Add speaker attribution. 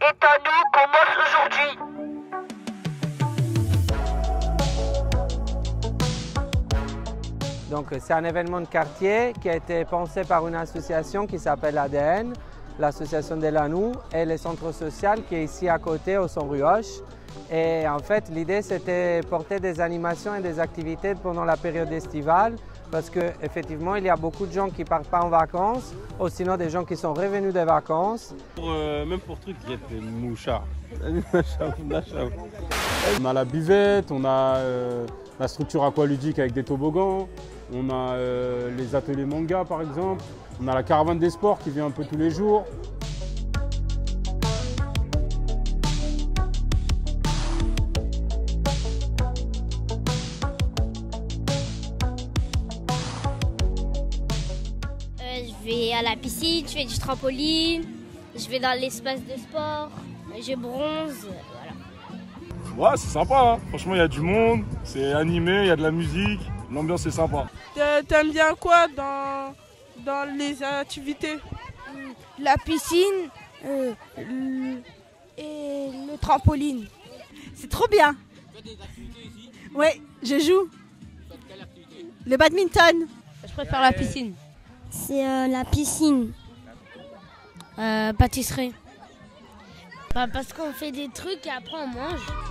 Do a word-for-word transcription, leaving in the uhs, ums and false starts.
Speaker 1: est à nous commence aujourd'hui.
Speaker 2: Donc c'est un événement de quartier qui a été pensé par une association qui s'appelle A D N, l'association de Lannou, et le centre social qui est ici à côté au Son Ruoche. Et en fait l'idée c'était porter des animations et des activités pendant la période estivale parce qu'effectivement il y a beaucoup de gens qui ne partent pas en vacances ou sinon des gens qui sont revenus des vacances.
Speaker 3: Pour, euh, même pour trucs, il y a des mouchards. On a la buvette, on a euh, la structure aqualudique avec des toboggans, on a euh, les ateliers manga par exemple, on a la caravane des sports qui vient un peu tous les jours.
Speaker 4: Euh, je vais à la piscine, je fais du trampoline, je vais dans l'espace de sport, je bronze, voilà.
Speaker 5: Ouais, c'est sympa, hein. Franchement, il y a du monde, c'est animé, il y a de la musique, l'ambiance est sympa.
Speaker 6: T'aimes bien quoi dans, dans les activités?
Speaker 7: La piscine euh, le, et le trampoline.
Speaker 8: C'est trop bien. Ouais, je joue. Le badminton.
Speaker 9: Je préfère la piscine.
Speaker 4: C'est euh, la piscine.
Speaker 9: Euh, pâtisserie.
Speaker 4: Bah parce qu'on fait des trucs et après on mange.